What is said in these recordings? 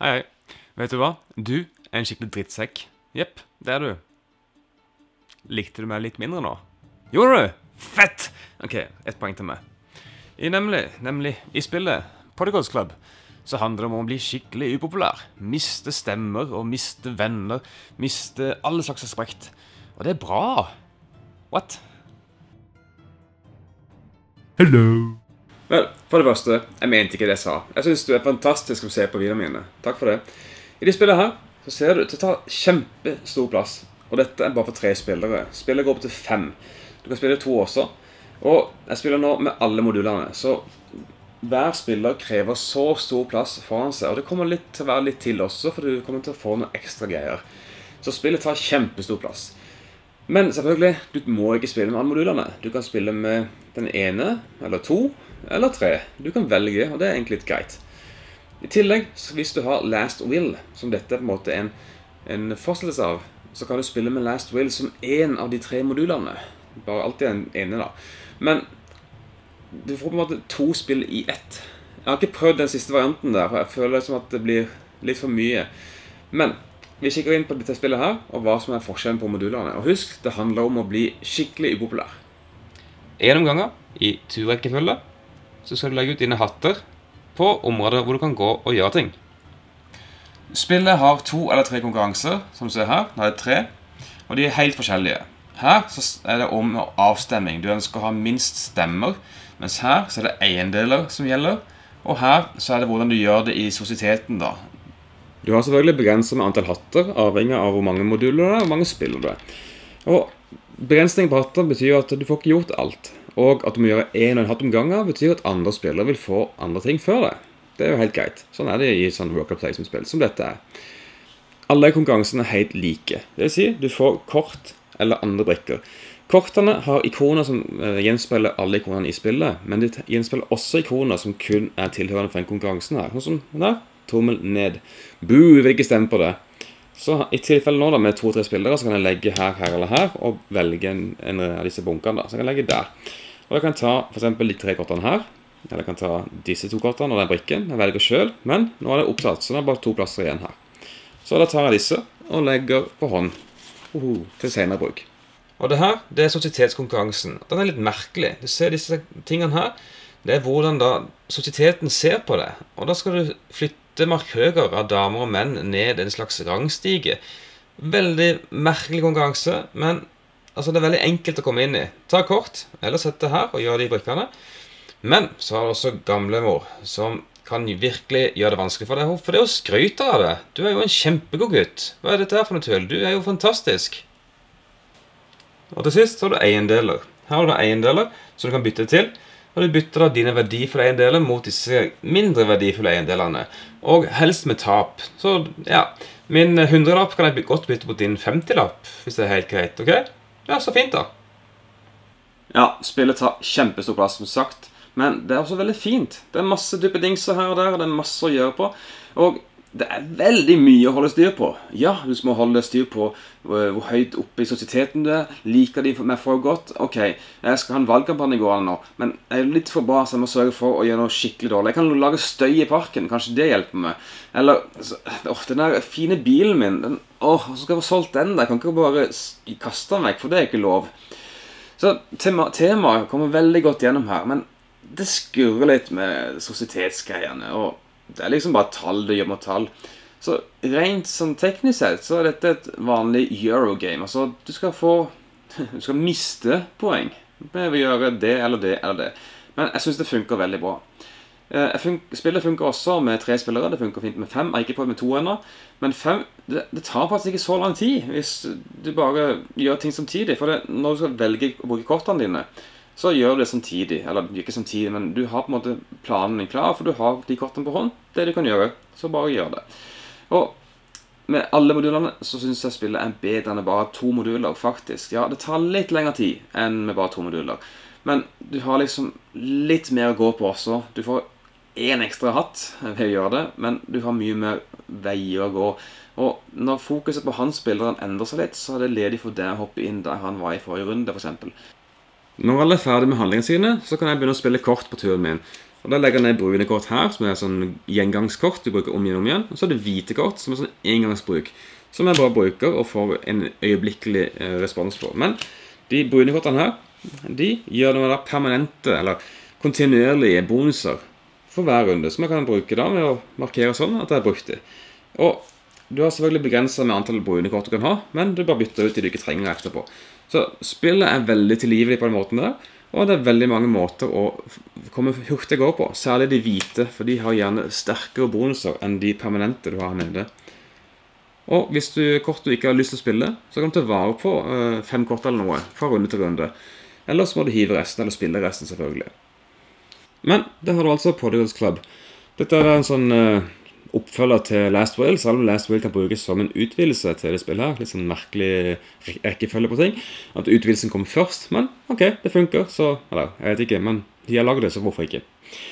Hei. Vet du hva? Du er en skikkelig drittsekk. Jepp, det er du. Likte du meg litt mindre nå? Gjorde du? Fett! Ok, ett poeng til meg. I spillet Prodigals Club så handler det om å bli skikkelig upopulær. Miste stemmer og miste venner. Miste alle slags respekt. Og det er bra. What? Hello. Vel, for det første, jeg mente ikke det jeg sa. Jeg synes du er fantastisk å se på videoene mine. Takk for det. I de spillene her, så ser du, det tar kjempestor plass. Og dette er bare for 3 spillere. Spillet går opp til 5. Du kan spille 2 også. Og jeg spiller nå med alle modulene. Så hver spiller krever så stor plass foran seg. Og det kommer til å være litt til også, for du kommer til å få noe ekstra greier. Så spillet tar kjempestor plass. Men selvfølgelig, du må ikke spille med alle modulene. Du kan spille med den ene, eller 2, eller 3. Du kan velge, og det er egentlig litt greit. I tillegg, hvis du har Last Will, som dette er på en måte en fortsettelse av, så kan du spille med Last Will som en av de 3 modulene. Bare alltid en ene da. Men du får på en måte 2 spill i ett. Jeg har ikke prøvd den siste varianten der, for jeg føler som at det blir litt for mye. Men vi kikker inn på dette spillet her, og hva som er forskjellen på modulene. Og husk, det handler om å bli skikkelig upopulær. En omganger i turrekkefølge, så skal du legge ut dine hatter på områder hvor du kan gå og gjøre ting. Spillet har 2 eller 3 konkurranser, som du ser her. Nå er det 3, og de er helt forskjellige. Her så er det om avstemming. Du ønsker å ha minst stemmer, mens her så er det eiendeler som gjelder, og her så er det hvordan du gjør det i sosieteten da. Du har selvfølgelig begrenset med antall hatter, avhengig av hvor mange moduler det er, og hvor mange spiller du er. Og begrensning på hatter betyr at du får ikke gjort alt. Og at du må gjøre 1,5 hatt om gangen betyr at andre spillere vil få andre ting før deg. Det er jo helt greit. Sånn er det i sånn worker placement-spill som dette er. Alle konkurransene er helt like. Det vil si, du får kort eller andre brikker. Kortene har ikoner som gjenspeiler alle ikonene i spillet, men de gjenspeiler også ikoner som kun er tilhørende for en konkurransen her. Sånn som der, tommel ned. Boo, vil ikke stemme på det. Så i tilfelle nå da, med 2-3 spillere, så kan jeg legge her, her eller her, og velge en av disse bunkene da. Så jeg kan legge der. Og jeg kan ta for eksempel de 3 kortene her, eller jeg kan ta disse 2 kortene og den brikken. Jeg velger selv, men nå er det opptatt, så det er bare 2 plasser igjen her. Så da tar jeg disse og legger på hånd til senere bruk. Og det her, det er sosietetskonkurransen. Den er litt merkelig. Du ser disse tingene her. Det er hvordan da sosieteten ser på det. Og da skal du flytte markører av damer og menn ned en slags rangstige. Veldig merkelig konkurranse, men altså, det er veldig enkelt å komme inn i. Ta kort, eller sett det her og gjør de brikkene. Men så har det også gamlemor, som kan virkelig gjøre det vanskelig for deg. For det er jo skryter av det. Du er jo en kjempegod gutt. Hva er dette her for noe tull? Du er jo fantastisk. Og til sist så har du eiendeler. Her har du eiendeler som du kan bytte til. Og du bytter da dine verdifulle eiendeler mot disse mindre verdifulle eiendelene. Og helst med tap. Så ja, min 100-lapp kan jeg godt bytte mot din 50-lapp, hvis det er helt greit, ok? Ja, så fint da. Ja, spillet tar kjempestor plass, som sagt. Men det er også veldig fint. Det er masse duppedingser her og der, og det er masse å gjøre på. Og det er veldig mye å holde styr på. Ja, du må holde styr på hvor høyt oppe i sosieteten du er. Liker de meg for godt? Ok, jeg skal ha en valgkampanje i går nå, men jeg er litt for bra, så jeg må sørge for å gjøre noe skikkelig dårlig. Jeg kan lage støy i parken, kanskje det hjelper meg. Eller, den der fine bilen min, så skal jeg få solgt den der. Jeg kan ikke bare kaste den vekk, for det er ikke lov. Så temaet kommer veldig godt gjennom her, men det skurrer litt med sosietetsgreiene, og det er liksom bare tall du gjør med tall. Så rent sånn teknisk sett, så er dette et vanlig Eurogame. Altså, du skal miste poeng med å gjøre det eller det eller det. Men jeg synes det funker veldig bra. Spillet funker også med 3 spillere, det funker fint med 5. Jeg har ikke prøvd med 2 ennå. Men 5, det tar faktisk ikke så lang tid hvis du bare gjør ting samtidig. For når du skal velge å bruke kortene dine, så gjør du det samtidig, eller ikke samtidig, men du har på en måte planen din klar, for du har de kortene på hånd, det du kan gjøre, så bare gjør det. Og med alle modulene så synes jeg spillet er bedre enn bare 2 moduler, faktisk. Ja, det tar litt lengre tid enn med bare 2 moduler, men du har liksom litt mer å gå på også. Du får en ekstra hatt ved å gjøre det, men du har mye mer veier å gå. Og når fokuset på hans spilleren endrer seg litt, så er det ledig for deg å hoppe inn der han var i forrige runde, for eksempel. Når alle er ferdig med handlingene sine, så kan jeg begynne å spille kort på turen min. Og da legger jeg ned brune kort her, som sånn gjengangskort du bruker om igjen. Og så det hvite kort, som sånn engangsbruk, som jeg bare bruker og får en øyeblikkelig respons på. Men de brune kortene her, de gjør noen permanente eller kontinuerlige bonuser for hver runde, som jeg kan bruke da med å markere sånn at jeg har brukt det. Og du har selvfølgelig begrenset med antall brune kort du kan ha, men du bare bytter ut de du ikke trenger etterpå. Så spillet veldig tilgivelig på den måten der, og det veldig mange måter å komme hurtig å gå på, særlig de hvite, for de har gjerne sterkere bonuser enn de permanente du har her nede. Og hvis kort du ikke har lyst til å spille, så kan du ta vare på 5 kort eller noe fra runde til runde. Ellers må du hive resten, eller spille resten selvfølgelig. Men det har du altså Prodigals Club. Dette en sånn oppfølger til Last Will, selv om Last Will kan brukes som en utvidelse til det spillet her. Litt sånn merkelig rekkefølge på ting. At utvidelsen kom først, men ok, det funker, så, eller, jeg vet ikke, men de har laget det, så hvorfor ikke?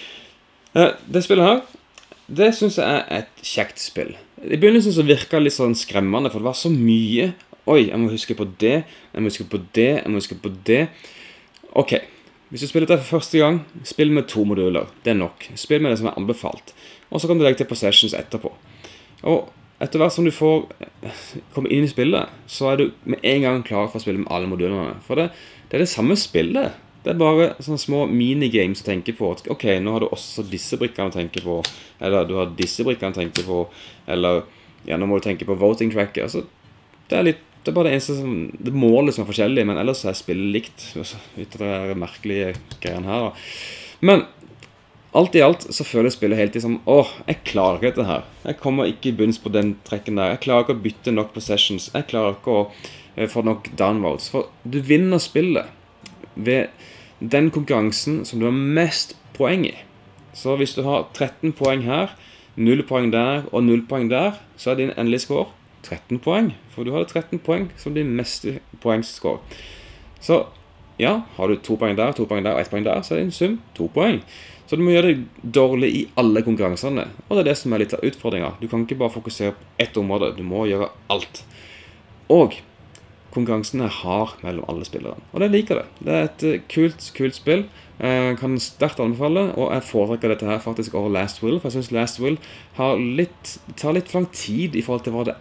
Det spillet her, det synes jeg et kjekt spill. I begynnelsen så virket det litt sånn skremmende, for det var så mye. Oi, jeg må huske på det, jeg må huske på det, jeg må huske på det. Ok, hvis du spiller dette for første gang, spill med 2 moduler. Det nok. Spill med det som anbefalt. Og så kan du legge til possessions etterpå. Og etter hvert som du kommer inn i spillet, så du med en gang klar for å spille med alle modulene. For det det samme spillet. Det bare sånne små minigames å tenke på. Ok, nå har du også disse brikkene å tenke på. Eller du har disse brikkene å tenke på. Eller, ja, nå må du tenke på voting tracker. Altså, det bare det eneste det målet som forskjellig, men ellers spillet likt. Ut av det merkelige greiene her. Men alt i alt så føler spillet helt som, jeg klarer ikke dette her. Jeg kommer ikke i bunns på den trekken der. Jeg klarer ikke å bytte nok possessions. Jeg klarer ikke å få nok downvotes. For du vinner spillet ved den konkurransen som du har mest poeng i. Så hvis du har 13 poeng her, 0 poeng der og 0 poeng der, så din endelige score 13 poeng. For du har 13 poeng som din meste poengscore. Så ja, har du 2 poeng der, 2 poeng der og 1 poeng der, så din sum 2 poeng. Så du må gjøre det dårlig i alle konkurransene. Og det det som litt av utfordringen. Du kan ikke bare fokusere på ett område, du må gjøre alt. Og konkurransen hard mellom alle spillere. Og jeg liker det. Det et kult spill. Jeg kan sterkt anbefale, og jeg foretrekker dette her faktisk over Last Will, for jeg synes Last Will tar litt for lang tid i forhold til hva det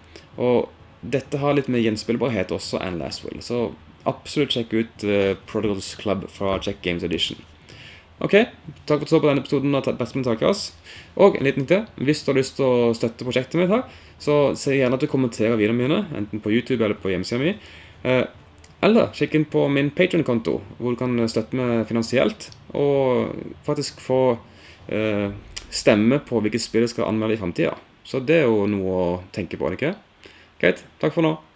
Og dette har litt mer gjenspillbarhet også enn Last Will. Så absolutt sjekk ut Prodigals Club fra Czech Games Edition. Ok, takk for at du så på denne episoden av Bestemenn Takas. Og en liten til, hvis du har lyst til å støtte prosjektet mitt her, så se gjerne at du kommenterer videoene mine, enten på YouTube eller på hjemmesiden min. Eller sjekk inn på min Patreon-konto, hvor du kan støtte meg finansielt, og faktisk få stemme på hvilket spill jeg skal anmelde i fremtiden. Så det jo noe å tenke på, ikke? Greit, takk for nå.